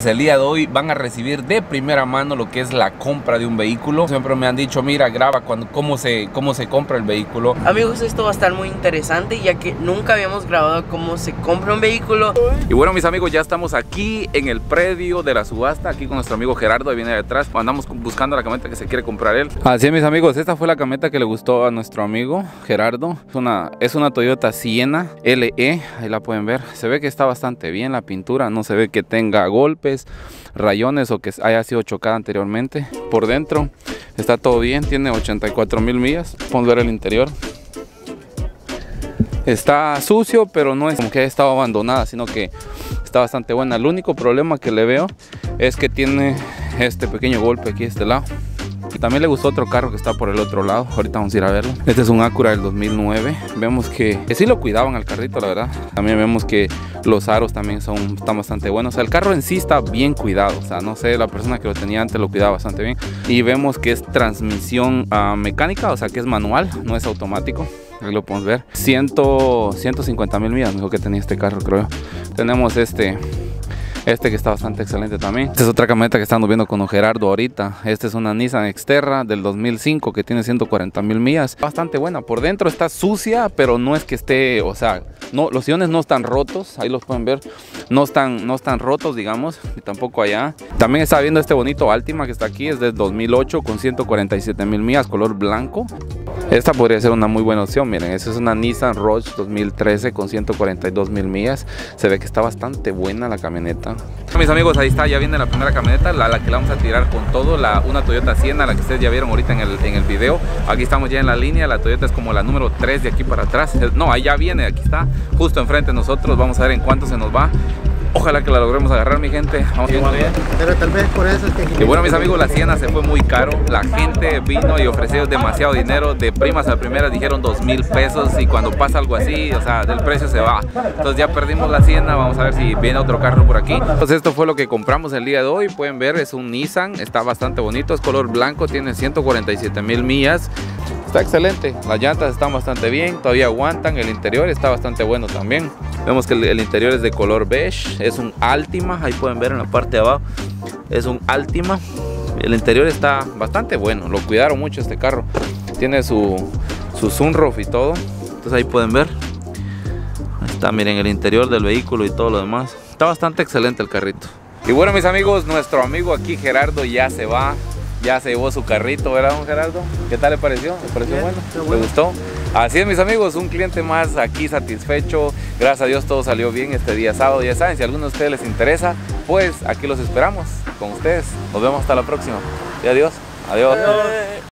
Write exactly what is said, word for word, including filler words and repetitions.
El día de hoy van a recibir de primera mano lo que es la compra de un vehículo. Siempre me han dicho, mira, graba cuando, cómo, se, cómo se compra el vehículo. Amigos, esto va a estar muy interesante, ya que nunca habíamos grabado cómo se compra un vehículo. Y bueno, mis amigos, ya estamos aquí en el predio de la subasta, aquí con nuestro amigo Gerardo, ahí viene detrás. Andamos buscando la camioneta que se quiere comprar él. Así es, mis amigos, esta fue la camioneta que le gustó a nuestro amigo Gerardo. Es una, es una Toyota Sienna L E, ahí la pueden ver. Se ve que está bastante bien la pintura, no se ve que tenga golpes, rayones o que haya sido chocada anteriormente. Por dentro está todo bien, tiene ochenta y cuatro mil millas. Podemos ver el interior. Está sucio, pero no es como que haya estado abandonada, sino que está bastante buena. El único problema que le veo es que tiene este pequeño golpe aquí de este lado. Y también le gustó otro carro que está por el otro lado. Ahorita vamos a ir a verlo. Este es un Acura del dos mil nueve. Vemos que, que sí lo cuidaban al carrito, la verdad. También vemos que los aros también son, están bastante buenos. O sea, el carro en sí está bien cuidado. O sea, no sé, la persona que lo tenía antes lo cuidaba bastante bien. Y vemos que es transmisión uh, mecánica, o sea, que es manual, no es automático. Ahí lo podemos ver. ciento cincuenta mil millas, mejor que tenía este carro, creo. Tenemos este... Este que está bastante excelente también. Esta es otra camioneta que estamos viendo con Gerardo ahorita. Esta es una Nissan Xterra del dos mil cinco que tiene ciento cuarenta mil millas. Bastante buena. Por dentro está sucia, pero no es que esté, o sea, no, los sillones no están rotos. Ahí los pueden ver. No están, no están rotos, digamos. Y tampoco allá. También está viendo este bonito Altima que está aquí. Es del dos mil ocho con ciento cuarenta y siete mil millas, color blanco. Esta podría ser una muy buena opción. Miren, esta es una Nissan Rogue dos mil trece con ciento cuarenta y dos mil millas. Se ve que está bastante buena la camioneta. Mis amigos, ahí está, ya viene la primera camioneta, la, la que la vamos a tirar con todo, la, una Toyota Sienna, la que ustedes ya vieron ahorita en el, en el video. Aquí estamos ya en la línea, la Toyota es como la número tres de aquí para atrás. No, ahí ya viene, aquí está, justo enfrente de nosotros. Vamos a ver en cuánto se nos va. Ojalá que la logremos agarrar, mi gente. Vamos viendo bien. Pero tal vez por eso es que... Y bueno, mis amigos, la Sienna se fue muy caro. La gente vino y ofreció demasiado dinero. De primas a primeras dijeron dos mil pesos. Y cuando pasa algo así, o sea, del precio se va. Entonces ya perdimos la Sienna. Vamos a ver si viene otro carro por aquí. Entonces esto fue lo que compramos el día de hoy. Pueden ver, es un Nissan. Está bastante bonito. Es color blanco. Tiene ciento cuarenta y siete mil millas. Está excelente, las llantas están bastante bien, todavía aguantan, el interior está bastante bueno también. Vemos que el, el interior es de color beige, es un Altima, ahí pueden ver en la parte de abajo, es un Altima. El interior está bastante bueno, lo cuidaron mucho este carro, tiene su, su sunroof y todo, entonces ahí pueden ver. Ahí está, miren el interior del vehículo y todo lo demás, está bastante excelente el carrito. Y bueno, mis amigos, nuestro amigo aquí Gerardo ya se va. Ya se llevó su carrito, ¿verdad, don Gerardo? ¿Qué tal le pareció? ¿Le pareció Bien, bueno? bueno? ¿Le gustó? Así es, mis amigos, un cliente más aquí satisfecho. Gracias a Dios todo salió bien este día sábado. Ya saben, si a alguno de ustedes les interesa, pues aquí los esperamos con ustedes. Nos vemos hasta la próxima. Y adiós. Adiós. Adiós.